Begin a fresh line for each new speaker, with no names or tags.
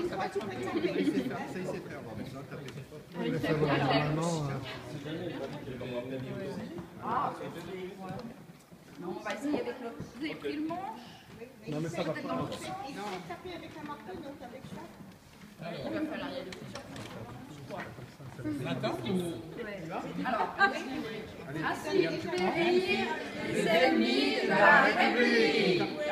Non, on va essayer avec l'autre. Vous avez pris le manche?
Non, mais ça va pas.
Il faut taper avec un marteau, donc avec ça. Il va falloir y aller plusieurs fois.
Attends.
Alors, ainsi périr les ennemis de la République.